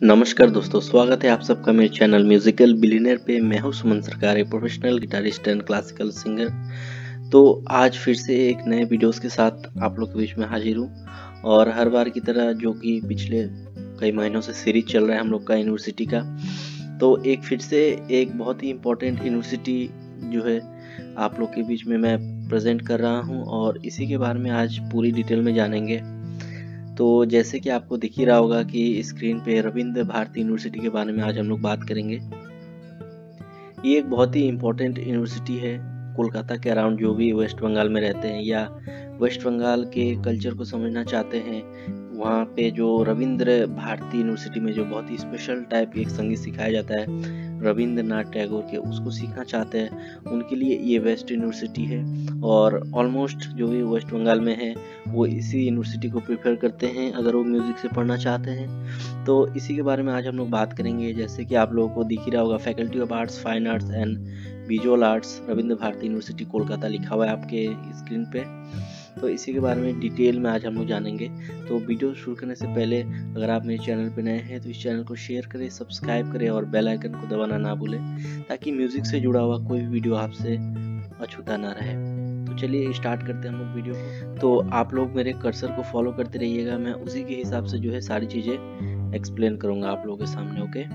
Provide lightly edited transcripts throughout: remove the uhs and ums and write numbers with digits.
नमस्कार दोस्तों, स्वागत है आप सबका मेरे चैनल म्यूजिकल बिलियनर पे। मैं हूं सुमन सरकार, एक professional guitarist and classical singer. तो आज फिर से एक नए वीडियोस के साथ आप लोग के बीच में हाजिर हूं। और हर बार की तरह जो कि पिछले कई महीनों से सीरीज चल रहा है हम लोग का यूनिवर्सिटी का, तो एक फिर से एक बहुत ही इम्पोर्टेंट यूनिवर्सिटी जो है आप लोग के बीच में मैं प्रेजेंट कर रहा हूँ, और इसी के बारे में आज पूरी डिटेल में जानेंगे। तो जैसे कि आपको दिख ही रहा होगा कि स्क्रीन पे रविंद्र भारती यूनिवर्सिटी के बारे में आज हम लोग बात करेंगे। ये एक बहुत ही इम्पोर्टेंट यूनिवर्सिटी है कोलकाता के अराउंड। जो भी वेस्ट बंगाल में रहते हैं या वेस्ट बंगाल के कल्चर को समझना चाहते हैं, वहाँ पे जो रविंद्र भारती यूनिवर्सिटी में जो बहुत ही स्पेशल टाइप की एक संगीत सिखाया जाता है रविंद्रनाथ टैगोर के, उसको सीखना चाहते हैं, उनके लिए ये बेस्ट यूनिवर्सिटी है। और ऑलमोस्ट जो भी वेस्ट बंगाल में है वो इसी यूनिवर्सिटी को प्रेफर करते हैं अगर वो म्यूज़िक से पढ़ना चाहते हैं। तो इसी के बारे में आज हम लोग बात करेंगे। जैसे कि आप लोगों को दिख ही रहा होगा, faculty of arts, fine arts and visual arts, Rabindra Bharati university Kolkata लिखा हुआ है आपके स्क्रीन पे। तो इसी के बारे में डिटेल में आज हम लोग जानेंगे। तो वीडियो शुरू करने से पहले अगर आप मेरे चैनल पर नए हैं तो इस चैनल को शेयर करें, सब्सक्राइब करें और बेल आइकन को दबाना ना भूलें, ताकि म्यूज़िक से जुड़ा हुआ कोई भी वीडियो आपसे अछूता ना रहे। तो चलिए स्टार्ट करते हैं हम लोग वीडियो को। तो आप लोग मेरे कर्सर को फॉलो करते रहिएगा, मैं उसी के हिसाब से जो है सारी चीज़ें एक्सप्लेन करूँगा आप लोगों के सामने। ओके,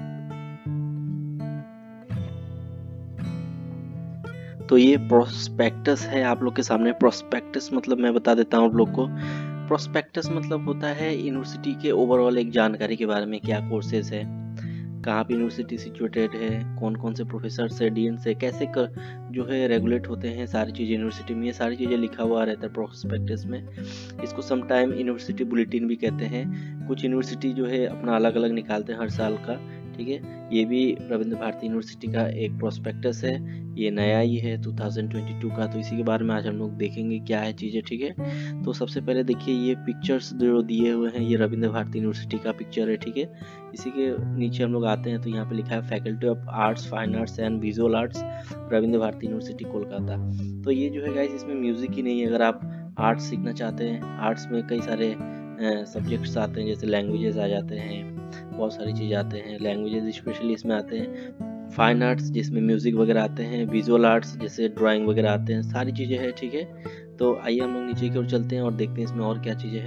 तो ये प्रोस्पेक्टस है आप लोग के सामने। प्रोस्पेक्टस मतलब मैं बता देता हूँ आप लोग को। प्रोस्पेक्टस मतलब होता है यूनिवर्सिटी के ओवरऑल एक जानकारी के बारे में, क्या कोर्सेज है, कहाँ पे यूनिवर्सिटी सिचुएटेड है, कौन कौन से प्रोफेसर से, डीन से कैसे जो है रेगुलेट होते हैं सारी चीज़ें यूनिवर्सिटी में, ये सारी चीज़ें लिखा हुआ रहता है प्रोस्पेक्टस में। इसको समटाइम यूनिवर्सिटी बुलेटिन भी कहते हैं। कुछ यूनिवर्सिटी जो है अपना अलग अलग निकालते हैं हर साल का, ठीक है। ये भी रविंद्र भारती यूनिवर्सिटी का एक प्रोस्पेक्टस है, ये नया ही है 2022 का। तो इसी के बारे में आज हम लोग देखेंगे क्या है चीज़ें, ठीक है। तो सबसे पहले देखिए, ये पिक्चर्स जो दिए हुए हैं ये रविंद्र भारती यूनिवर्सिटी का पिक्चर है, ठीक है। इसी के नीचे हम लोग आते हैं तो यहाँ पे लिखा है faculty of arts, fine arts and visual arts, Rabindra Bharati university Kolkata. तो ये जो है गाइस, इसमें म्यूजिक ही नहीं है। अगर आप आर्ट्स सीखना चाहते हैं, आर्ट्स में कई सारे सब्जेक्ट्स आते हैं, जैसे लैंग्वेजेस आ जाते हैं, बहुत सारी चीज़ आते हैं, लैंग्वेजेस स्पेशली इसमें आते हैं। फाइन आर्ट्स जिसमें म्यूजिक वगैरह आते हैं, विजुअल आर्ट्स जैसे ड्राइंग वगैरह आते हैं, सारी चीज़ें हैं, ठीक है। तो आइए हम लोग नीचे की ओर चलते हैं और देखते हैं इसमें और क्या चीज़ें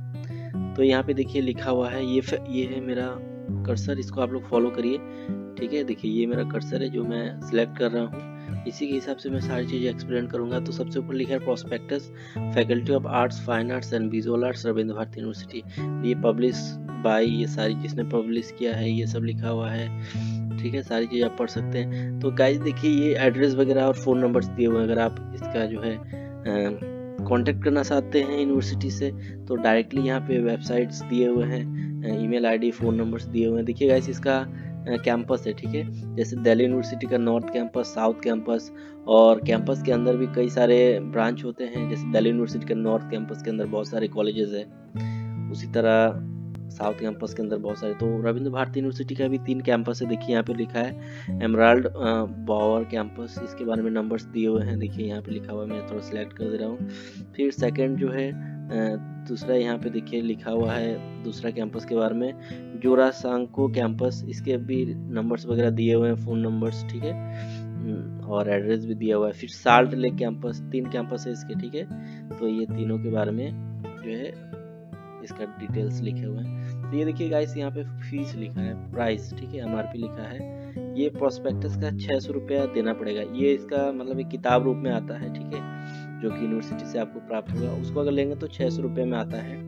हैं। तो यहाँ पे देखिए लिखा हुआ है, ये है मेरा कर्सर, इसको आप लोग फॉलो करिए, ठीक है। देखिए ये मेरा कर्सर है जो मैं सिलेक्ट कर रहा हूँ, इसी के हिसाब से मैं सारी चीज़ें एक्सप्लेन करूंगा। तो सबसे ऊपर लिखा है prospectus, faculty of arts, fine arts and visual arts, Rabindra Bharati university. ये पब्लिश बाय, ये सारी जिसने पब्लिश किया है ये सब लिखा हुआ है, ठीक है। सारी चीज़ आप पढ़ सकते हैं। तो गाइस देखिए, ये एड्रेस वगैरह और फ़ोन नंबर्स दिए हुए हैं। अगर आप इसका जो है कांटेक्ट करना चाहते हैं यूनिवर्सिटी से, तो डायरेक्टली यहाँ पे वेबसाइट्स दिए हुए हैं, ईमेल आईडी, फ़ोन नंबर्स दिए हुए हैं। देखिए गाइस, इसका कैंपस है, ठीक है। जैसे दिल्ली यूनिवर्सिटी का नॉर्थ कैंपस, साउथ कैंपस, और कैंपस के अंदर भी कई सारे ब्रांच होते हैं। जैसे दिल्ली यूनिवर्सिटी का नॉर्थ कैंपस के अंदर बहुत सारे कॉलेजेस हैं, उसी तरह साउथ कैंपस के अंदर बहुत सारे। तो रविंद्र भारती यूनिवर्सिटी का भी 3 कैंपस है। देखिए यहाँ पे लिखा है एमराल्ड बॉवर कैंपस, इसके बारे में नंबर्स दिए हुए हैं। देखिए यहाँ पे लिखा हुआ है, मैं थोड़ा सिलेक्ट कर दे रहा हूँ। फिर सेकंड जो है दूसरा, यहाँ पे देखिए लिखा हुआ है दूसरा कैंपस के बारे में, जोरासांको कैंपस, इसके भी नंबर्स वगैरह दिए हुए हैं, फ़ोन नंबर्स, ठीक है, और एड्रेस भी दिया हुआ है। फिर साल्ट लेक कैंपस, 3 कैंपस है इसके, ठीक है। तो ये तीनों के बारे में जो है इसका डिटेल्स लिखे हुए हैं। तो ये देखिए गाइस, यहाँ पे फीस लिखा है, प्राइस, ठीक है, एमआरपी लिखा है। ये प्रोस्पेक्टस का 600 रुपया देना पड़ेगा। ये इसका मतलब एक किताब रूप में आता है, ठीक है, जो कि यूनिवर्सिटी से आपको प्राप्त होगा। उसको अगर लेंगे तो 600 रुपये में आता है।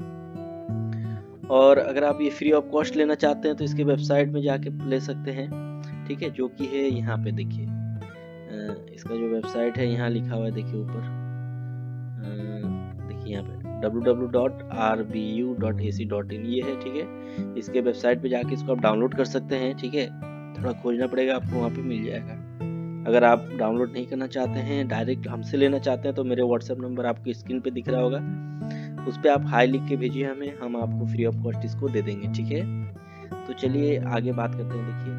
और अगर आप ये फ्री ऑफ कॉस्ट लेना चाहते हैं तो इसके वेबसाइट में जाके ले सकते हैं, ठीक है, जो कि है यहाँ पे देखिए, इसका जो वेबसाइट है यहाँ लिखा हुआ है, देखिए ऊपर, देखिए यहाँ पे www.rbu.ac.in ये है, ठीक है। इसके वेबसाइट पे जाके इसको आप डाउनलोड कर सकते हैं, ठीक है। थोड़ा खोजना पड़ेगा, आपको वहाँ पे मिल जाएगा। अगर आप डाउनलोड नहीं करना चाहते हैं, डायरेक्ट हमसे लेना चाहते हैं, तो मेरे व्हाट्सएप नंबर आपको स्क्रीन पे दिख रहा होगा, उस पर आप हाई लिख के भेजिए हमें, हम आपको फ्री ऑफ कॉस्ट इसको दे देंगे, ठीक है। तो चलिए आगे बात करते हैं। देखिए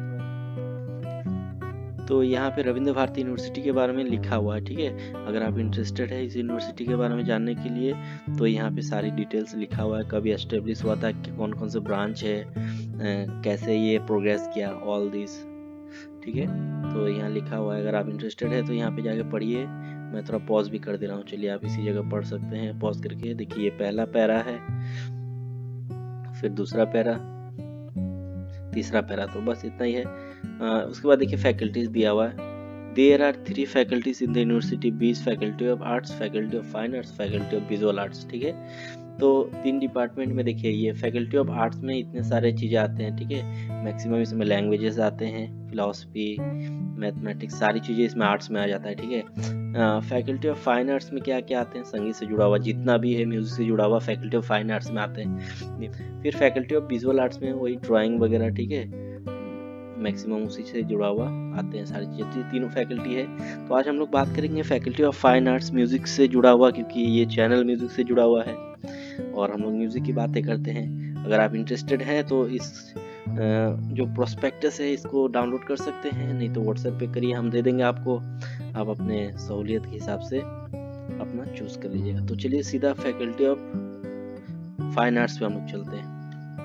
तो यहाँ पे रविंद्र भारती यूनिवर्सिटी के बारे में लिखा हुआ है, ठीक है। अगर आप इंटरेस्टेड है इस यूनिवर्सिटी के बारे में जानने के लिए, तो यहाँ पे सारी डिटेल्स लिखा हुआ है, कभी एस्टेब्लिश हुआ था, कौन कौन से ब्रांच है, कैसे ये प्रोग्रेस किया, ऑल दिस, ठीक है। तो यहाँ लिखा हुआ है, अगर आप इंटरेस्टेड है तो यहाँ पे जाके पढ़िए। मैं थोड़ा पॉज भी कर दे रहा हूँ, चलिए आप इसी जगह पढ़ सकते हैं पॉज करके। देखिए ये पहला पैरा है, फिर दूसरा पैरा, तीसरा पैरा, तो बस इतना ही है। उसके बाद देखिए फैकल्टीज दिया हुआ है। There are 3 faculties in the university, viz faculty of arts, faculty of fine arts, faculty of visual arts, ठीक है। तो 3 डिपार्टमेंट में देखिए ये फैकल्टी ऑफ आर्ट्स में इतने सारे चीज़ें आते हैं, ठीक है। मैक्सिमम इसमें लैंग्वेजेस आते हैं, फिलॉसफी, मैथमेटिक्स, सारी चीज़ें इसमें आर्ट्स में आ जाता है, ठीक है। फैकल्टी ऑफ फाइन आर्ट्स में क्या क्या आते हैं, संगीत से जुड़ा हुआ जितना भी है, म्यूजिक से जुड़ा हुआ फैकल्टी ऑफ फाइन आर्ट्स में आते हैं। फिर फैकल्टी ऑफ विजुअल आर्ट्स में वही ड्राइंग वगैरह, ठीक है, मैक्सिमम उसी से जुड़ा हुआ आते हैं सारी चीज़ें। तो तीनों फैकल्टी है। तो आज हम लोग बात करेंगे faculty of fine arts, music से जुड़ा हुआ, क्योंकि ये चैनल म्यूजिक से जुड़ा हुआ है और हम लोग म्यूजिक की बातें करते हैं। अगर आप इंटरेस्टेड हैं तो इस जो प्रोस्पेक्टस है इसको डाउनलोड कर सकते हैं, नहीं तो व्हाट्सएप पे करिए, हम दे देंगे आपको, आप अपने सहूलियत के हिसाब से अपना चूज कर लीजिएगा। तो चलिए सीधा फैकल्टी ऑफ फाइन आर्ट्स पे हम लोग चलते हैं।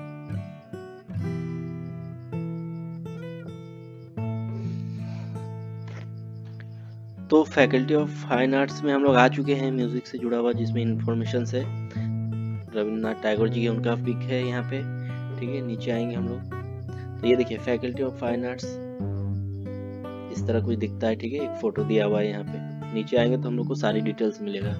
तो फैकल्टी ऑफ फाइन आर्ट्स में हम लोग आ चुके हैं, म्यूजिक से जुड़ा हुआ, जिसमें इंफॉर्मेशन है रविंद्रनाथ टैगोर जी के, उनका पिक है यहाँ पे, ठीक है। नीचे आएंगे हम लोग तो ये देखिए फैकल्टी ऑफ फाइन आर्ट्स इस तरह कुछ दिखता है, ठीक है। एक फोटो दिया हुआ है यहाँ पे। नीचे आएंगे तो हम लोग को सारी डिटेल्स मिलेगा।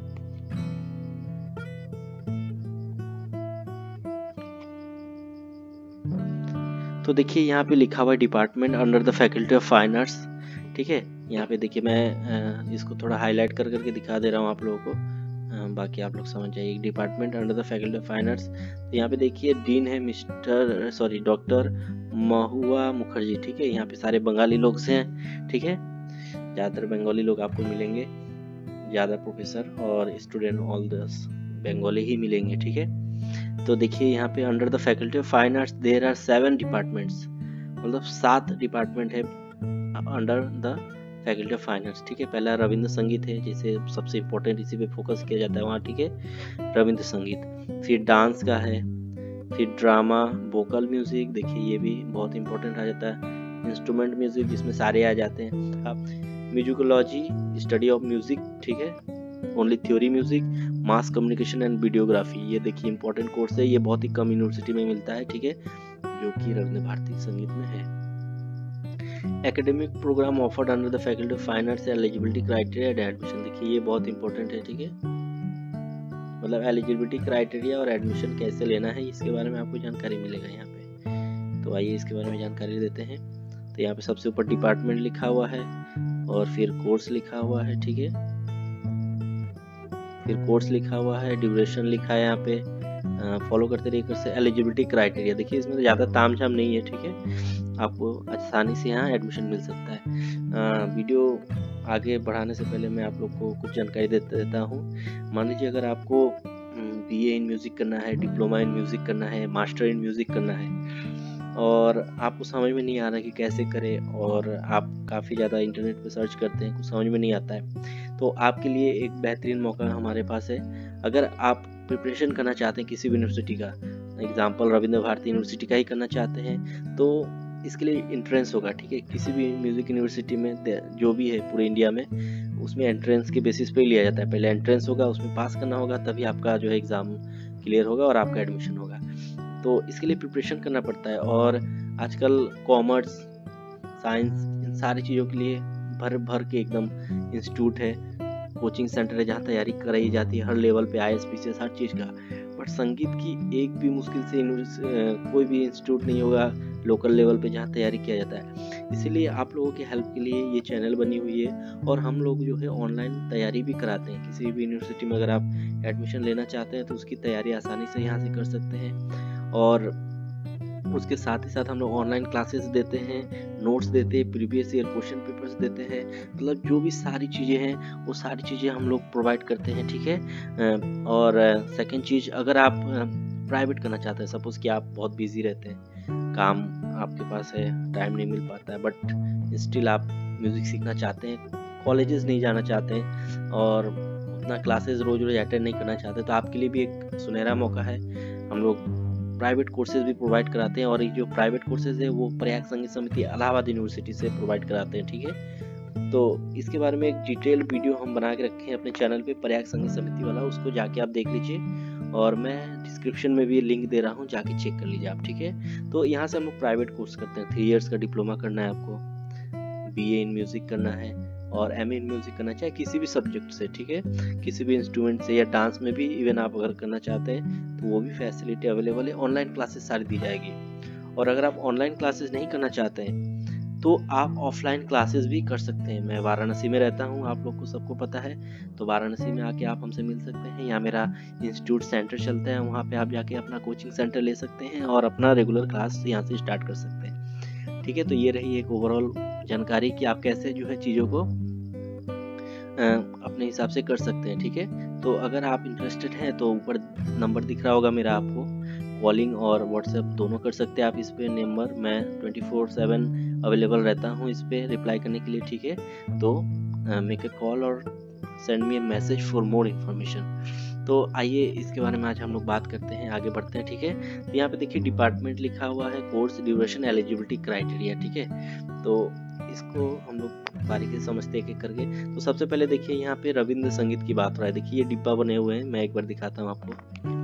तो देखिए यहाँ पे लिखा हुआ है department under the faculty of fine arts, ठीक है। यहाँ पे देखिए मैं इसको थोड़ा हाईलाइट कर करके दिखा दे रहा हूँ आप लोगों को, बाकी आप लोग समझ जाइए। Department under the faculty of fine arts, तो यहाँ पे देखिए डीन है डॉक्टर महुआ मुखर्जी, ठीक है। यहाँ पे सारे बंगाली लोग से हैं, ठीक है, ज़्यादातर बंगाली लोग आपको मिलेंगे, ज़्यादा प्रोफेसर और स्टूडेंट ऑल दस बंगाली ही मिलेंगे, ठीक है। तो देखिए यहाँ पे under the faculty of fine arts there are 7 departments, मतलब 7 डिपार्टमेंट है under the faculty of fine arts, ठीक है। पहला रविंद्र संगीत है, जिसे सबसे इम्पोर्टेंट इसी पे फोकस किया जाता है वहाँ, ठीक है, रविंद्र संगीत। फिर डांस का है, फिर ड्रामा, वोकल म्यूजिक, देखिए ये भी बहुत इंपॉर्टेंट आ जाता है। इंस्ट्रूमेंट म्यूजिक, जिसमें सारे आ जाते हैं। आप म्यूजिकोलॉजी, स्टडी ऑफ म्यूजिक, ठीक है, only theory music, mass communication and videography, ये देखिए इंपॉर्टेंट कोर्स है, ये बहुत ही कम यूनिवर्सिटी में मिलता है, ठीक है, जो कि रविंद्र भारती संगीत में है। Academic programme offered under the faculty of fine arts, eligibility criteria and admission, देखिए ये बहुत इंपॉर्टेंट है, ठीक है, मतलब एलिजिबिलिटी क्राइटेरिया और एडमिशन कैसे लेना है इसके बारे में आपको जानकारी मिलेगा यहाँ पे। तो आइए इसके बारे में जानकारी देते हैं। तो यहाँ पे सबसे ऊपर डिपार्टमेंट लिखा हुआ है और फिर कोर्स लिखा हुआ है, ठीक है, फिर कोर्स लिखा हुआ है, ड्यूरेशन लिखा है यहाँ पे, फॉलो करते रहिए से। एलिजिबिलिटी क्राइटेरिया, देखिए इसमें तो ज़्यादा तामझाम नहीं है, ठीक है, आपको आसानी से यहाँ एडमिशन मिल सकता है। वीडियो आगे बढ़ाने से पहले मैं आप लोग को कुछ जानकारी देता हूँ। मान लीजिए अगर आपको BA इन म्यूज़िक करना है, डिप्लोमा इन म्यूज़िक करना है, मास्टर इन म्यूज़िक करना है और आपको समझ में नहीं आ रहा कि कैसे करें, और आप काफ़ी ज़्यादा इंटरनेट पे सर्च करते हैं, कुछ समझ में नहीं आता है, तो आपके लिए एक बेहतरीन मौका हमारे पास है। अगर आप प्रिपरेशन करना चाहते हैं किसी भी यूनिवर्सिटी का, एग्जाम्पल रविंद्र भारती यूनिवर्सिटी का ही करना चाहते हैं, तो इसके लिए एंट्रेंस होगा, ठीक है। किसी भी म्यूज़िक यूनिवर्सिटी में जो भी है पूरे इंडिया में, उसमें एंट्रेंस के बेसिस पे लिया जाता है। पहले एंट्रेंस होगा, उसमें पास करना होगा, तभी आपका जो है एग्ज़ाम क्लियर होगा और आपका एडमिशन होगा। तो इसके लिए प्रिपरेशन करना पड़ता है, और आजकल कॉमर्स, साइंस, इन सारी चीज़ों के लिए भर भर के एकदम इंस्टीट्यूट है, कोचिंग सेंटर है, जहाँ तैयारी कराई जाती है हर लेवल पे, IAS PCS हर चीज़ का। बट संगीत की एक भी मुश्किल से कोई भी इंस्टीट्यूट नहीं होगा लोकल लेवल पे जहाँ तैयारी किया जाता है। इसीलिए आप लोगों के हेल्प के लिए ये चैनल बनी हुई है, और हम लोग जो है ऑनलाइन तैयारी भी कराते हैं। किसी भी यूनिवर्सिटी में अगर आप एडमिशन लेना चाहते हैं तो उसकी तैयारी आसानी से यहाँ से कर सकते हैं, और उसके साथ ही साथ हम लोग ऑनलाइन क्लासेस देते हैं, नोट्स देते हैं, प्रीवियस ईयर क्वेश्चन पेपर्स देते हैं, मतलब जो भी सारी चीज़ें हैं वो सारी चीज़ें हम लोग प्रोवाइड करते हैं, ठीक है। और सेकंड चीज़, अगर आप प्राइवेट करना चाहते हैं, सपोज़ कि आप बहुत बिजी रहते हैं, काम आपके पास है, टाइम नहीं मिल पाता है, बट स्टिल आप म्यूज़िक सीखना चाहते हैं, कॉलेजेस नहीं जाना चाहते हैं और उतना क्लासेस रोज़ रोज़ अटेंड नहीं करना चाहते, तो आपके लिए भी एक सुनहरा मौका है। हम लोग प्राइवेट कोर्सेज भी प्रोवाइड कराते हैं, और ये जो प्राइवेट कोर्सेज है वो प्रयाग संगीत समिति इलाहाबाद यूनिवर्सिटी से प्रोवाइड कराते हैं, ठीक है। तो इसके बारे में एक डिटेल वीडियो हम बना के रखे हैं अपने चैनल पे, प्रयाग संगीत समिति वाला, उसको जाके आप देख लीजिए, और मैं डिस्क्रिप्शन में भी लिंक दे रहा हूँ, जाके चेक कर लीजिए आप, ठीक है। तो यहाँ से हम लोग प्राइवेट कोर्स करते हैं, 3 इयर्स का डिप्लोमा करना है आपको, BA इन म्यूजिक करना है और MA इन म्यूजिक करना चाहिए किसी भी सब्जेक्ट से, ठीक है, किसी भी इंस्ट्रूमेंट से, या डांस में भी इवन आप अगर करना चाहते हैं तो वो भी फैसिलिटी अवेलेबल है। ऑनलाइन क्लासेस सारी दी जाएगी, और अगर आप ऑनलाइन क्लासेस नहीं करना चाहते हैं तो आप ऑफलाइन क्लासेस भी कर सकते हैं। मैं वाराणसी में रहता हूँ, आप लोग को सबको पता है, तो वाराणसी में आके आप हमसे मिल सकते हैं। यहाँ मेरा इंस्टीट्यूट सेंटर चलता है, वहाँ पे आप जाके अपना कोचिंग सेंटर ले सकते हैं और अपना रेगुलर क्लास यहाँ से स्टार्ट कर सकते हैं, ठीक है। तो ये रही एक ओवरऑल जानकारी कि आप कैसे जो है चीज़ों को अपने हिसाब से कर सकते हैं, ठीक है। तो अगर आप इंटरेस्टेड हैं तो ऊपर नंबर दिख रहा होगा मेरा, आपको कॉलिंग और व्हाट्सएप दोनों कर सकते हैं आप इस पे नंबर। मैं 24/7 अवेलेबल रहता हूँ इस पे रिप्लाई करने के लिए, ठीक है। तो मेक ए कॉल और send me a message for more information. तो आइए इसके बारे में आज हम लोग बात करते हैं, आगे बढ़ते हैं, ठीक है। तो यहाँ पे देखिए डिपार्टमेंट लिखा हुआ है, कोर्स ड्यूरेशन एलिजिबिलिटी क्राइटेरिया, ठीक है। तो इसको हम लोग बारीकी से समझते हैं एक एक करके। तो सबसे पहले देखिए यहाँ पे रविंद्र संगीत की बात हो रहा है। देखिए ये डिब्बा बने हुए हैं, मैं एक बार दिखाता हूँ आपको।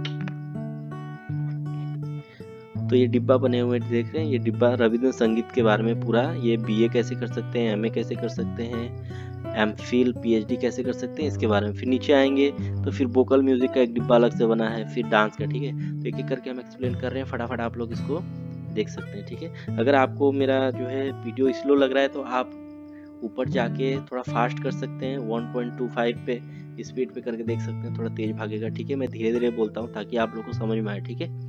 तो ये डिब्बा बने हुए देख रहे हैं, ये डिब्बा रविंद्र संगीत के बारे में पूरा, ये BA कैसे कर सकते हैं, MA कैसे कर सकते हैं, MPhil PhD कैसे कर सकते हैं, इसके बारे में। फिर नीचे आएंगे तो फिर वोकल म्यूजिक का एक डिब्बा अलग से बना है, फिर डांस का, ठीक है। तो एक एक करके हम एक्सप्लेन कर रहे हैं, फटाफट आप लोग इसको देख सकते हैं, ठीक है। अगर आपको मेरा जो है वीडियो स्लो लग रहा है तो आप ऊपर जाके थोड़ा फास्ट कर सकते हैं, 1.25 पे स्पीड पे करके देख सकते हैं, थोड़ा तेज भागेगा, ठीक है। मैं धीरे धीरे बोलता हूँ ताकि आप लोग को समझ में आए, ठीक है।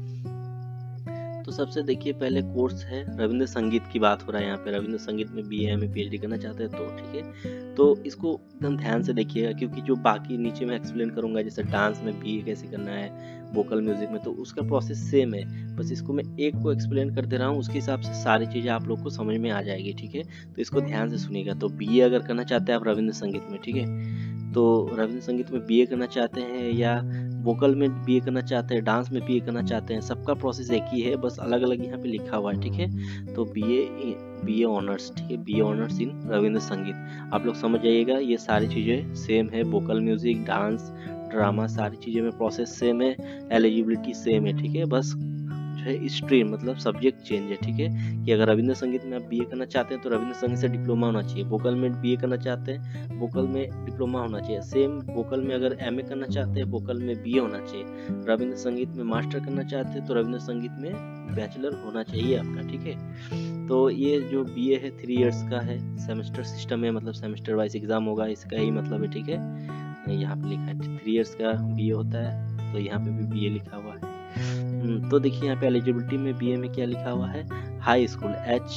तो सबसे देखिए पहले कोर्स है रविंद्र संगीत की बात हो रहा है यहाँ पे, रविंद्र संगीत में BA MA PhD करना चाहते हैं तो, ठीक है। तो इसको एकदम ध्यान से देखिएगा, क्योंकि जो बाकी नीचे मैं एक्सप्लेन करूंगा, जैसे डांस में BA कैसे करना है, वोकल म्यूजिक में, तो उसका प्रोसेस सेम है, बस इसको मैं एक को एक्सप्लेन कर दे रहा हूँ, उसके हिसाब से सारी चीज़ें आप लोग को समझ में आ जाएगी, ठीक है। तो इसको ध्यान से सुनिएगा। तो BA अगर करना चाहते हैं आप रविंद्र संगीत में, ठीक है, तो रविंद्र संगीत में BA करना चाहते हैं या वोकल में BA करना चाहते हैं, डांस में BA करना चाहते हैं, सबका प्रोसेस एक ही है, बस अलग अलग यहाँ पे लिखा हुआ है, ठीक है। तो BA ऑनर्स, ठीक है, BA ऑनर्स इन रविंद्र संगीत, आप लोग समझ जाइएगा। ये सारी चीज़ें सेम है, वोकल म्यूजिक, डांस, ड्रामा, सारी चीज़ें में प्रोसेस सेम है, एलिजिबिलिटी सेम है, ठीक है। बस जो है स्ट्रीम मतलब सब्जेक्ट चेंज है, ठीक है, कि अगर रविंद्र संगीत में आप BA करना चाहते हैं तो रविंद्र संगीत से डिप्लोमा होना चाहिए, वोकल में BA करना चाहते हैं वोकल में डिप्लोमा होना चाहिए, सेम वोकल में अगर MA करना चाहते हैं वोकल में BA होना चाहिए, रविंद्र संगीत में मास्टर करना चाहते हैं तो रविंद्र संगीत में बैचलर होना चाहिए आपका, ठीक है। तो ये जो BA है 3 इयर्स का है, सेमेस्टर सिस्टम है, मतलब सेमेस्टर वाइज एग्जाम होगा, इसका ही मतलब है, ठीक है। यहाँ पे लिखा है 3 इयर्स का BA होता है, तो यहाँ पे भी BA लिखा हुआ है। तो देखिए यहाँ पे एलिजिबिलिटी में BA में क्या लिखा हुआ है, हाई स्कूल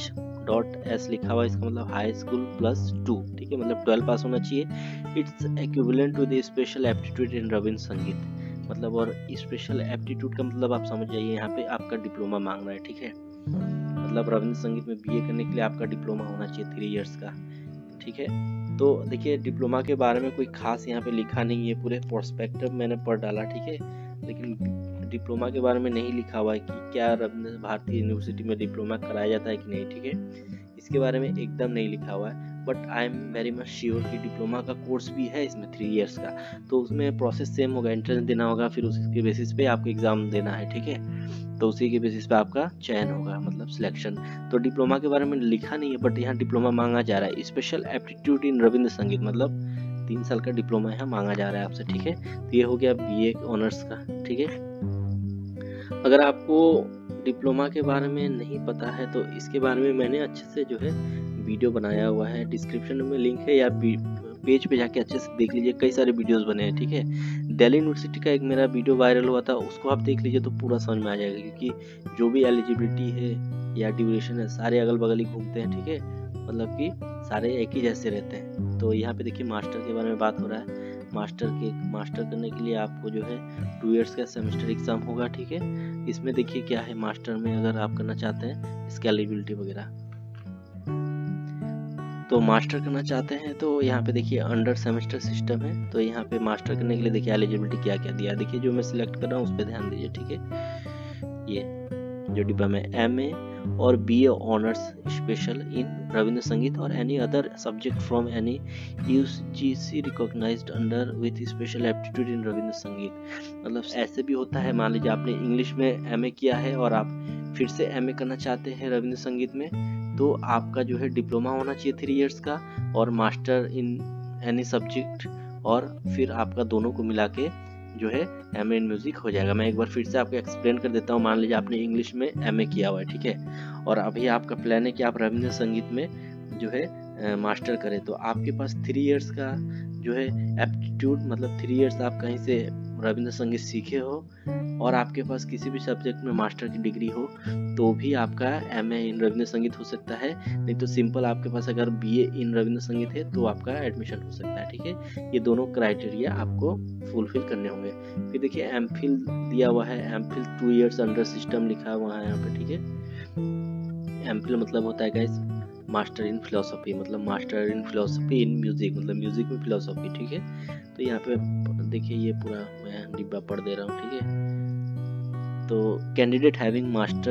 H.S लिखा हुआ है, इसका मतलब हाई स्कूल +2, ठीक है, मतलब 12 पास होना चाहिए। It's equivalent to the special aptitude in Rabindra Sangeet, मतलब, और स्पेशल एप्टीट्यूड का मतलब आप समझ जाइए, यहाँ पे आपका डिप्लोमा मांग रहा है, ठीक है, मतलब रविंद्र संगीत में BA करने के लिए आपका डिप्लोमा होना चाहिए 3 इयर्स का, ठीक है। तो देखिए डिप्लोमा के बारे में कोई खास यहाँ पे लिखा नहीं है, पूरे प्रोस्पेक्टस मैंने पढ़ डाला, ठीक है, लेकिन डिप्लोमा के बारे में नहीं लिखा हुआ है कि क्या रविंद्र भारती यूनिवर्सिटी में डिप्लोमा कराया जाता है कि नहीं, ठीक है, इसके बारे में एकदम नहीं लिखा हुआ है। But I am very much sure कि डिप्लोमा का कोर्स भी है इसमें 3 इयर्स का, तो उसमें प्रोसेस सेम होगा, एंट्रेंस देना होगा, फिर उसके बेसिस पे आपको एग्जाम देना है, ठीक है, तो उसी के बेसिस पे आपका चयन होगा, मतलब सिलेक्शन। तो डिप्लोमा के बारे में लिखा नहीं है, बट यहाँ डिप्लोमा मांगा जा रहा है, special aptitude in Rabindra Sangeet, मतलब 3 साल का डिप्लोमा यहाँ मांगा जा रहा है आपसे, ठीक है। तो ये हो गया BA ऑनर्स का, ठीक है। अगर आपको डिप्लोमा के बारे में नहीं पता है तो इसके बारे में मैंने अच्छे से जो है वीडियो बनाया हुआ है, डिस्क्रिप्शन में लिंक है, या पेज पे जाके अच्छे से देख लीजिए, कई सारे वीडियोस बने हैं, ठीक है। दिल्ली यूनिवर्सिटी का एक मेरा वीडियो वायरल हुआ था, उसको आप देख लीजिए तो पूरा समझ में आ जाएगा, क्योंकि जो भी एलिजिबिलिटी है या ड्यूरेशन है सारे अगल बगल ही घूमते हैं, ठीक है, मतलब कि सारे एक ही जैसे रहते हैं। तो यहाँ पे देखिए मास्टर के बारे में बात हो रहा है, मास्टर करने के लिए आपको जो है 2 इयर्स का सेमेस्टर एग्जाम होगा, ठीक है। इसमें देखिए क्या है, मास्टर में अगर आप करना चाहते हैं इसकी एलिजिबिलिटी वगैरह, तो मास्टर करना चाहते हैं तो यहाँ पे देखिए अंडर सेमेस्टर सिस्टम है, तो यहाँ पे मास्टर करने के लिए देखिए एलिजिबिलिटी क्या क्या दिया है, देखिए जो मैं सिलेक्ट कर रहा हूँ उस पर ध्यान दीजिए, ठीक है। ये जो डिब्बा में MA और BA honours special in Rabindra Sangeet और any other subject from any UGC recognised under with special aptitude in Rabindra Sangeet. मतलब ऐसे भी होता है, मान लीजिए आपने इंग्लिश में MA किया है और आप फिर से MA करना चाहते हैं रविंद्र संगीत में, तो आपका जो है डिप्लोमा होना चाहिए 3 इयर्स का और मास्टर इन एनी सब्जेक्ट, और फिर आपका दोनों को मिला के जो है MA इन म्यूजिक हो जाएगा। मैं एक बार फिर से आपको एक्सप्लेन कर देता हूँ। मान लीजिए आपने इंग्लिश में MA किया हुआ है, ठीक है, और अभी आपका प्लान है कि आप रविंद्र संगीत में जो है मास्टर करें, तो आपके पास 3 इयर्स का जो है एप्टीट्यूड, मतलब 3 इयर्स आप कहीं से रविंद्र संगीत सीखे हो और आपके पास किसी भी सब्जेक्ट में मास्टर की डिग्री हो, तो भी आपका MA इन रविंद्र संगीत हो सकता है। नहीं तो सिंपल आपके पास अगर BA इन रविंद्र संगीत है तो आपका एडमिशन हो सकता है, ठीक है। ये दोनों क्राइटेरिया आपको फुलफिल करने होंगे। फिर देखिए MPhil दिया हुआ है, MPhil 2 इयर्स अंडर सिस्टम लिखा हुआ है यहाँ पे, ठीक है। MPhil मतलब होता है गाइस मास्टर इन फिलोसफी, मतलब master in philosophy in music, मतलब म्यूजिक में फिलोसफी, ठीक है। तो यहाँ पे देखिए ये पूरा मैं डिब्बा पढ़ दे रहा हूँ, ठीक है। तो candidate having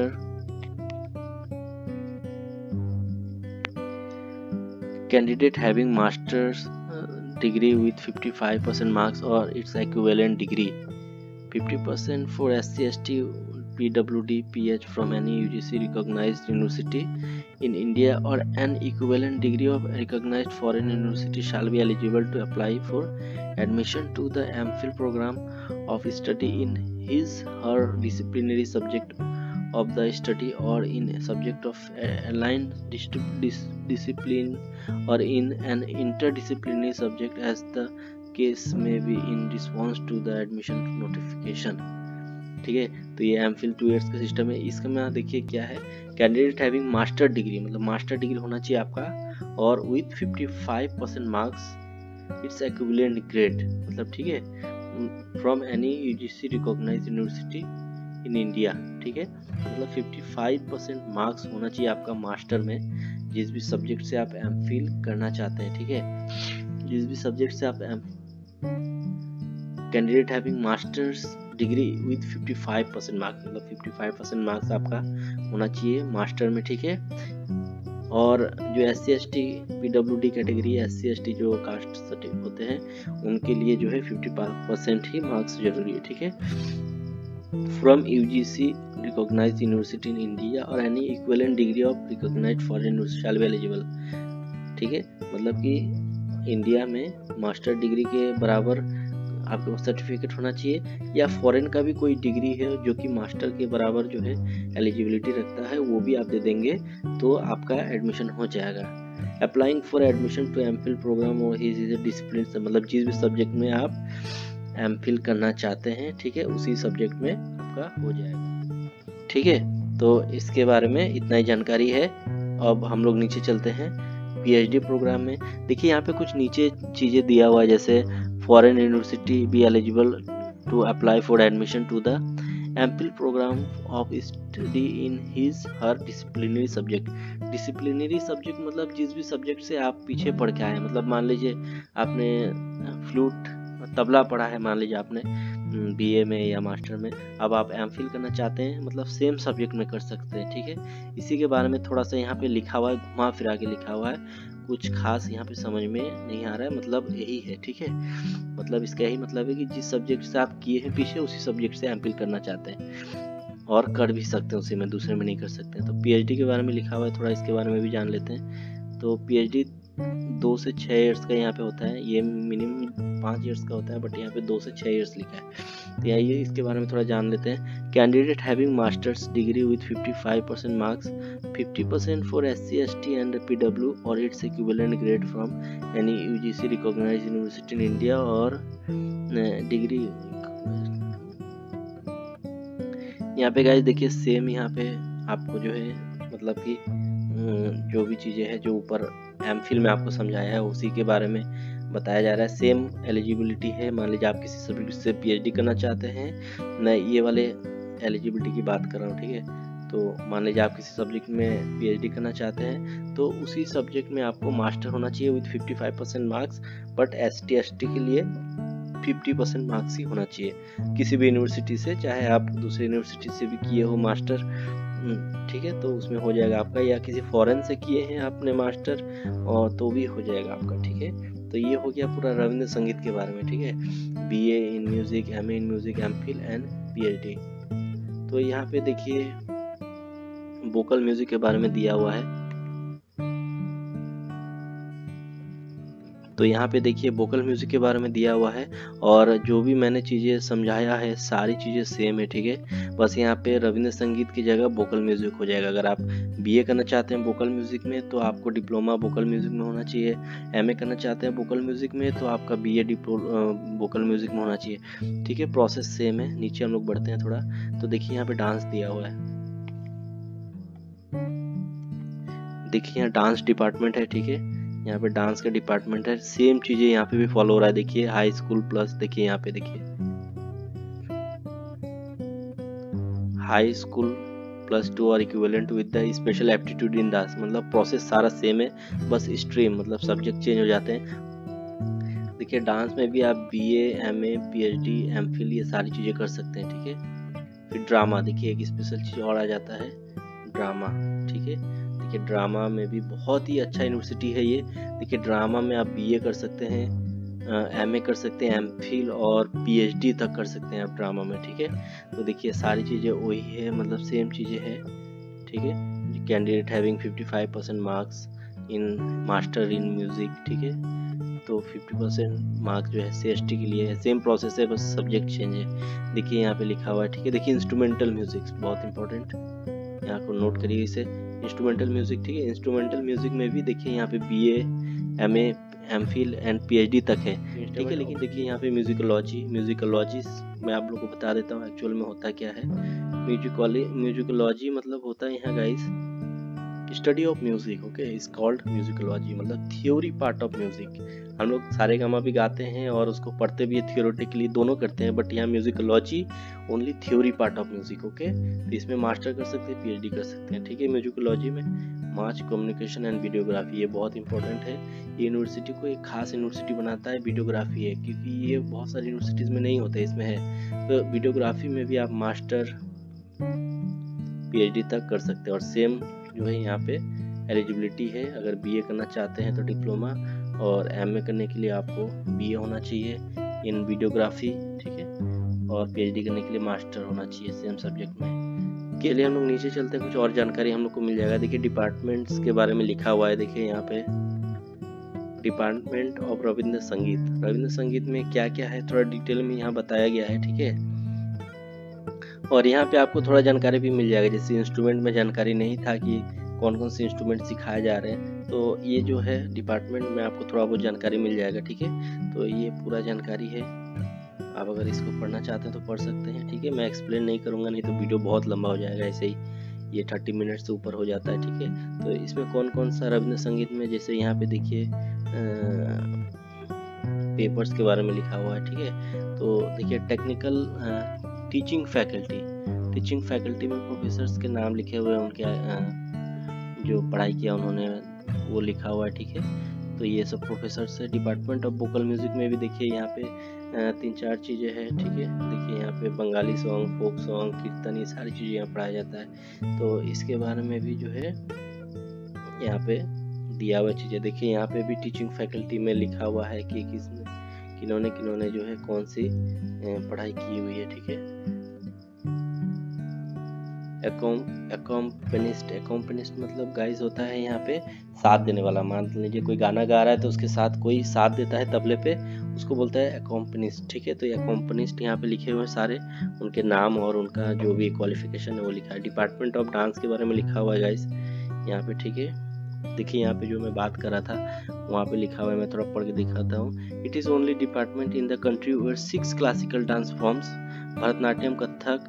masters degree with 55% marks or its equivalent degree, 50% for SC ST PWD PH from any UGC recognized university in India or an equivalent degree of recognized foreign university shall be eligible to apply for admission to the MPhil program of study in his her disciplinary subject of the study or in a subject of aligned discipline or in an interdisciplinary subject as the case may be in response to the admission notification, ठीक है। तो ये MPhil 2 years का system है। इसका में देखिए क्या है, कैंडिडेट हैविंग मास्टर डिग्री, मतलब मास्टर डिग्री होना चाहिए आपका और with 55% marks it's equivalent grade, मतलब ठीक है, from any UGC recognised university in India, ठीक है। मतलब 55% मार्क्स होना चाहिए आपका मास्टर में, जिस भी सब्जेक्ट से आप MPhil करना चाहते हैं, ठीक है। जिस भी सब्जेक्ट से आप candidate having masters degree with 55% marks, मतलब 55% मार्क्स आपका होना चाहिए मास्टर में, ठीक है। और जो SC ST PWD category, SC ST जो कास्ट सर्टिफिकेट होते हैं उनके लिए जो है 50% ही मार्क्स जरूरी है, ठीक है। From UGC recognized university in India or any equivalent degree of recognized foreign university shall be eligible, ठीक है। मतलब कि इंडिया में मास्टर डिग्री के बराबर आपके पास सर्टिफिकेट होना चाहिए या फॉरेन का भी कोई डिग्री है जो कि मास्टर के बराबर जो है एलिजिबिलिटी रखता है, वो भी आप दे देंगे तो आपका एडमिशन हो जाएगा। Applying for admission to MPhil programme और हिज डिसिप्लिन, मतलब जिस भी सब्जेक्ट में आप MPhil करना चाहते हैं, ठीक है, उसी सब्जेक्ट में आपका हो जाएगा, ठीक है। तो इसके बारे में इतना ही जानकारी है। अब हम लोग नीचे चलते हैं PhD प्रोग्राम में। देखिए यहाँ पे कुछ नीचे चीज़ें दिया हुआ है, जैसे foreign university be eligible to apply for admission to the MPhil programme of study in his her disciplinary subject. Disciplinary subject मतलब जिस भी सब्जेक्ट से आप पीछे पढ़ के आए, मतलब मान लीजिए आपने फ्लूट तबला पढ़ा है, मान लीजिए आपने BA में या मास्टर में, अब आप MPhil करना चाहते हैं, मतलब सेम सब्जेक्ट में कर सकते हैं, ठीक है। इसी के बारे में थोड़ा सा यहाँ पे लिखा हुआ है, घुमा फिरा के लिखा हुआ है, कुछ खास यहाँ पे समझ में नहीं आ रहा है, मतलब यही है, ठीक है। मतलब इसका यही मतलब है कि जिस सब्जेक्ट से आप किए हैं पीछे, उसी सब्जेक्ट से MPhil करना चाहते हैं और कर भी सकते हैं उसी में, दूसरे में नहीं कर सकते हैं। तो PhD के बारे में लिखा हुआ है, थोड़ा इसके बारे में भी जान लेते हैं। तो PhD 2 से 6 इयर्स का यहाँ पे होता है, ये मिनिमम 5 इयर्स का होता है, बट यहाँ पे 2 से 6 इयर्स लिखा है। तो आइए इसके बारे में थोड़ा जान लेते हैं। Candidate having masters degree with 55% marks, 50% for SC ST and PW or its equivalent grade from any UGC recognised university in India or degree. यहाँ पे गाइस देखिए सेम यहाँ पे आपको जो है मतलब कि जो भी चीज़ें हैं जो ऊपर MPhil में आपको समझाया है उसी के बारे में बताया जा रहा है। सेम एलिजिबिलिटी है, मान लीजिए आप किसी सब्जेक्ट से PhD करना चाहते हैं, मैं ये वाले एलिजिबिलिटी की बात कर रहा हूँ, ठीक है। तो मान लीजिए आप किसी सब्जेक्ट में PhD करना चाहते हैं तो उसी सब्जेक्ट में आपको मास्टर होना चाहिए with 55% marks, but ST ST के लिए 50% मार्क्स ही होना चाहिए किसी भी यूनिवर्सिटी से, चाहे आप दूसरी यूनिवर्सिटी से भी किए हो मास्टर, ठीक है, तो उसमें हो जाएगा आपका, या किसी फॉरेन से किए हैं आपने मास्टर और तो भी हो जाएगा आपका। ठीक है, तो ये हो गया पूरा रविंद्र संगीत के बारे में। ठीक है, BA in music, MA in music, MPhil and PhD। तो यहाँ पे देखिए वोकल म्यूजिक के बारे में दिया हुआ है। तो यहाँ पे देखिए वोकल म्यूजिक के बारे में दिया हुआ है, और जो भी मैंने चीज़ें समझाया है सारी चीज़ें सेम है। ठीक है, बस यहाँ पे रविंद्र संगीत की जगह वोकल म्यूजिक हो जाएगा। अगर आप BA करना चाहते हैं वोकल म्यूजिक में तो आपको डिप्लोमा वोकल म्यूजिक में होना चाहिए। MA करना चाहते हैं वोकल म्यूजिक में तो आपका BA वोकल म्यूजिक में होना चाहिए। ठीक है, प्रोसेस सेम है। नीचे हम लोग बढ़ते हैं थोड़ा, तो देखिए यहाँ पे डांस दिया हुआ है। देखिए यहाँ डांस डिपार्टमेंट है। ठीक है, यहाँ पे डांस का डिपार्टमेंट है। सेम चीजें यहाँ पे भी फॉलो हो रहा है। देखिए हाई स्कूल प्लस, देखिए यहाँ पे देखिए high school +2 or equivalent with the special aptitude in dance. मतलब प्रोसेस सारा सेम है, बस स्ट्रीम मतलब सब्जेक्ट चेंज हो जाते हैं। देखिए डांस में भी आप BA, MA, PhD, MPhil ये सारी चीजें कर सकते हैं। ठीक है, फिर ड्रामा, देखिए एक स्पेशल चीज और आ जाता है, ड्रामा। ठीक है, देखिए ड्रामा में भी बहुत ही अच्छा यूनिवर्सिटी है ये। देखिए ड्रामा में आप BA कर सकते हैं, MA कर सकते हैं, MPhil और PhD तक कर सकते हैं आप ड्रामा में। ठीक है, तो देखिए सारी चीज़ें वही है, मतलब सेम चीज़ें हैं। ठीक है, candidate having 55% marks in master in music. ठीक है, तो 50% मार्क्स जो है CST के लिए है। सेम प्रोसेस है, बस सब्जेक्ट चेंज है। देखिए यहाँ पे लिखा हुआ है। ठीक है, देखिए इंस्ट्रूमेंटल म्यूजिक बहुत इंपॉर्टेंट, यहाँ को नोट करिए इसे, इंस्ट्रूमेंटल म्यूजिक। ठीक है, इंस्ट्रूमेंटल म्यूजिक में भी देखिए यहाँ पे BA, MA, MPhil and PhD तक है। ठीक है, लेकिन देखिए यहाँ पे म्यूजिकोलॉजी मैं आप लोग को बता देता हूँ एक्चुअल में होता क्या है। म्यूजिकोलॉजी मतलब होता है यहाँ guys study of music. Okay, is called musicology, मतलब थ्योरी पार्ट ऑफ म्यूजिक। हम लोग सारेगामा भी गाते हैं और उसको पढ़ते भी है, थियोरेटिकली दोनों करते हैं, बट यहाँ musicology only theory part of music. Okay, तो इसमें मास्टर कर सकते हैं, PhD कर सकते हैं। ठीक है, म्यूजिकोलॉजी में मास कम्युनिकेशन एंड वीडियोग्राफी ये बहुत इंपॉर्टेंट है। ये यूनिवर्सिटी को एक खास यूनिवर्सिटी बनाता है वीडियोग्राफी है, क्योंकि ये बहुत सारी यूनिवर्सिटीज में नहीं होता, इसमें है। तो वीडियोग्राफी में भी आप मास्टर PhD तक कर सकते हैं। और सेम जो है यहाँ पे एलिजिबिलिटी है, अगर BA करना चाहते हैं तो डिप्लोमा, और MA करने के लिए आपको BA होना चाहिए इन वीडियोग्राफी। ठीक है, और PhD करने के लिए मास्टर होना चाहिए सेम सब्जेक्ट में। के लिए हम लोग नीचे चलते हैं, कुछ और जानकारी हम लोग को मिल जाएगा। देखिए डिपार्टमेंट्स के बारे में लिखा हुआ है। देखिए यहाँ पे डिपार्टमेंट ऑफ रविंद्र संगीत में क्या क्या है थोड़ा डिटेल में यहाँ बताया गया है। ठीक है, और यहाँ पे आपको थोड़ा जानकारी भी मिल जाएगा, जैसे इंस्ट्रूमेंट में जानकारी नहीं था कि कौन कौन से इंस्ट्रूमेंट सिखाए जा रहे हैं, तो ये जो है डिपार्टमेंट में आपको थोड़ा बहुत जानकारी मिल जाएगा। ठीक है, तो ये पूरा जानकारी है, आप अगर इसको पढ़ना चाहते हैं तो पढ़ सकते हैं। ठीक है, मैं एक्सप्लेन नहीं करूँगा, नहीं तो वीडियो बहुत लंबा हो जाएगा, ऐसे ही ये 30 मिनट से ऊपर हो जाता है। ठीक है, तो इसमें कौन कौन सा रविंद्र संगीत में, जैसे यहाँ पे देखिए पेपर्स के बारे में लिखा हुआ है। ठीक है, तो देखिए टेक्निकल टीचिंग फैकल्टी में प्रोफेसर्स के नाम लिखे हुए हैं, उनके जो पढ़ाई किया उन्होंने वो लिखा हुआ है। ठीक है, तो ये सब प्रोफेसर्स है। डिपार्टमेंट ऑफ वोकल म्यूजिक में भी देखिए यहाँ पे 3-4 चीज़ें हैं। ठीक है, देखिए यहाँ पे बंगाली सॉन्ग, फोक सॉन्ग, कीर्तन, ये सारी चीज़ें यहाँ पढ़ाया जाता है। तो इसके बारे में भी जो है यहाँ पे दिया हुआ चीज़ें। देखिए यहाँ पे भी टीचिंग फैकल्टी में लिखा हुआ है कि किन्होंने जो है कौन सी पढ़ाई की हुई है। ठीक है, एकॉम्पनिस्ट मतलब गाइस होता है यहाँ पे साथ देने वाला। मान लीजिए कोई गाना गा रहा है तो उसके साथ कोई साथ देता है तबले पे, उसको बोलता है एकॉम्पनिस्ट। ठीक है, तो एकॉम्पनिस्ट यहाँ पे लिखे हुए सारे उनके नाम और उनका जो भी क्वालिफिकेशन है वो लिखा है। डिपार्टमेंट ऑफ डांस के बारे में लिखा हुआ है गाइस यहाँ पे। ठीक है, देखिए यहाँ पे जो मैं बात कर रहा था वहाँ पे लिखा हुआ है, मैं थोड़ा पढ़ के दिखाता हूँ। It is only department in the country where 6 classical dance forms Bharatanatyam, Kathak,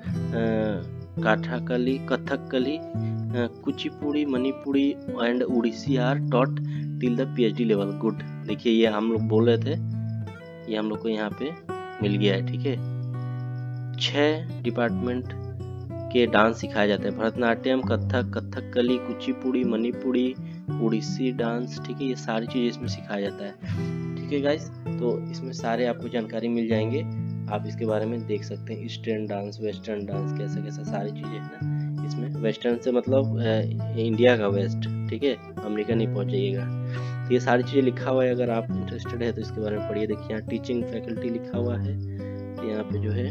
Kathakali, Kuchipudi, Manipuri and Odissi are taught till the PhD level. Good, देखिए ये हम लोग बोल रहे थे, ये हम लोग को यहाँ पे मिल गया है। ठीक है, 6 डिपार्टमेंट के डांस सिखाया जाता है, भरतनाट्यम, कथक, कथकली, कुचिपुड़ी, मणिपुरी, उड़ीसी डांस। ठीक है, ये सारी चीज़ें इसमें सिखाया जाता है। ठीक है गाइस, तो इसमें सारे आपको जानकारी मिल जाएंगे, आप इसके बारे में देख सकते हैं। ईस्टर्न डांस, वेस्टर्न डांस, कैसा कैसा सारी चीज़ें है ना, इसमें वेस्टर्न से मतलब इंडिया का वेस्ट, ठीक है, अमेरिका नहीं पहुंच जाइएगा। तो ये सारी चीज़ें लिखा हुआ है, अगर आप इंटरेस्टेड है तो इसके बारे में पढ़िए। देखिए यहाँ टीचिंग फैकल्टी लिखा हुआ है, तो यहाँ पे जो है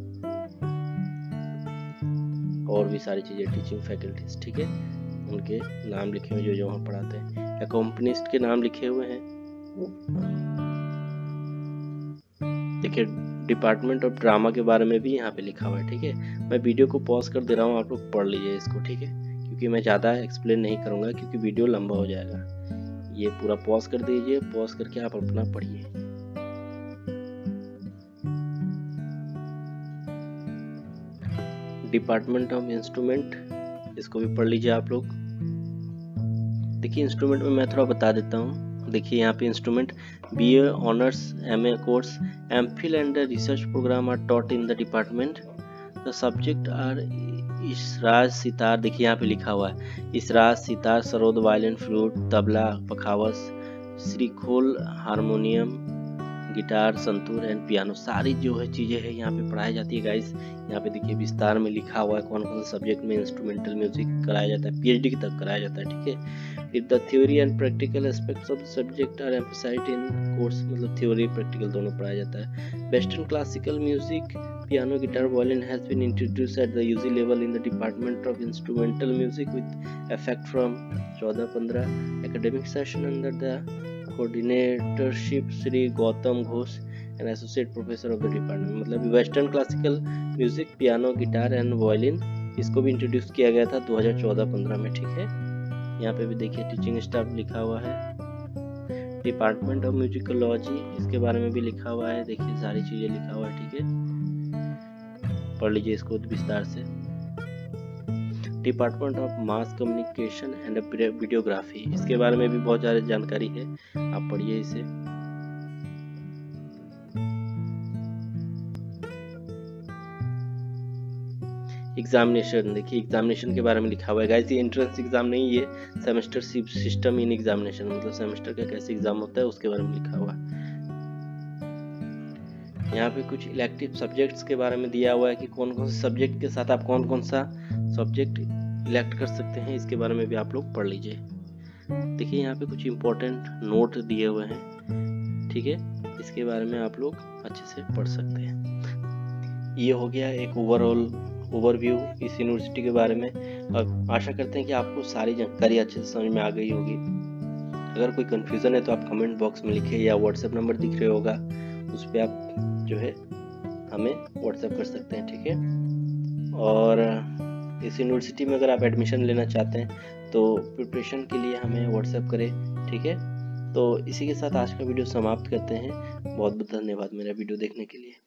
और भी सारी चीज़ें टीचिंग फैकल्टीज, ठीक है, उनके नाम लिखे हुए जो वहाँ पढ़ाते हैं, अकॉम्पनिस्ट के नाम लिखे हुए हैं। देखिए डिपार्टमेंट ऑफ ड्रामा के बारे में भी यहाँ पे लिखा हुआ है, ठीक है। मैं वीडियो को पॉज कर दे रहा हूँ, आप लोग पढ़ लीजिए इसको, ठीक है, क्योंकि मैं ज़्यादा एक्सप्लेन नहीं करूँगा क्योंकि वीडियो लंबा हो जाएगा। ये पूरा पॉज कर दीजिए, पॉज करके आप अपना पढ़िए। डिपार्टमेंट ऑफ इंस्ट्रूमेंट, इसको भी पढ़ लीजिए आप लोग। देखिए इंस्ट्रूमेंट में मैं थोड़ा बता देता हूँ। देखिए यहाँ पे instrument BA honours, MA course, MPhil and research programme are taught in the department. The subject are Esraj sitar, देखिए यहाँ पे लिखा हुआ है Esraj sitar, sarod violin, flute, tabla, pakhawaj, shrikhol, harmonium, guitar, santoor and piano, सारी जो है चीज़ें हैं यहाँ पे पढ़ाई जाती है गाइस। यहाँ पे देखिए विस्तार में लिखा हुआ है कौन कौन से सब्जेक्ट में इंस्ट्रूमेंटल म्यूजिक कराया जाता है, PhD तक कराया जाता है, ठीक है। फिर the theory and practical aspects of the subject are emphasised in course, मतलब थ्योरी प्रैक्टिकल दोनों पढ़ाया जाता है। Western classical music, piano, guitar, violin has been introduced at the UG level in the department of instrumental music with effect from 14-15 academic session under the coordinatorship Shri Gautam Ghosh and associate professor of the department. मतलब western classical music, piano, guitar and violin, इसको भी introduce किया गया था 2014-15 में, ठीक है। यहाँ पे भी देखिए टीचिंग स्टाफ लिखा हुआ है। डिपार्टमेंट ऑफ म्यूजिकोलॉजी, इसके बारे में भी लिखा हुआ है, देखिए सारी चीजें लिखा हुआ है, ठीक है, पढ़ लीजिए इसको विस्तार से। Department of mass communication and videography, इसके बारे में भी बहुत ज़्यादा जानकारी है, आप पढ़िए इसे। एग्जामिनेशन, देखिए एग्जामिनेशन के बारे में लिखा हुआ है गाइस, ये एंट्रेंस एग्जाम नहीं, ये सेमेस्टर सिस्टम इन एग्जामिनेशन, मतलब सेमेस्टर का कैसे एग्जाम होता है उसके बारे में लिखा हुआ है। यहाँ पे कुछ इलेक्टिव सब्जेक्ट्स के बारे में दिया हुआ है कि कौन कौन से सब्जेक्ट के साथ आप कौन कौन सा सब्जेक्ट इलेक्ट कर सकते हैं, इसके बारे में भी आप लोग पढ़ लीजिए। देखिए यहाँ पे कुछ इम्पोर्टेंट नोट दिए हुए हैं, ठीक है, इसके बारे में आप लोग अच्छे से पढ़ सकते हैं। ये हो गया एक ओवरव्यू इस यूनिवर्सिटी के बारे में, और आशा करते हैं कि आपको सारी जानकारी अच्छे से समझ में आ गई होगी। अगर कोई कन्फ्यूज़न है तो आप कमेंट बॉक्स में लिखिए, या व्हाट्सएप नंबर दिख रहा होगा उस पर आप जो है हमें व्हाट्सएप कर सकते हैं, ठीक है। और इस यूनिवर्सिटी में अगर आप एडमिशन लेना चाहते हैं तो प्रिपरेशन के लिए हमें व्हाट्सएप करें, ठीक है। तो इसी के साथ आज का वीडियो समाप्त करते हैं। बहुत बहुत धन्यवाद मेरा वीडियो देखने के लिए।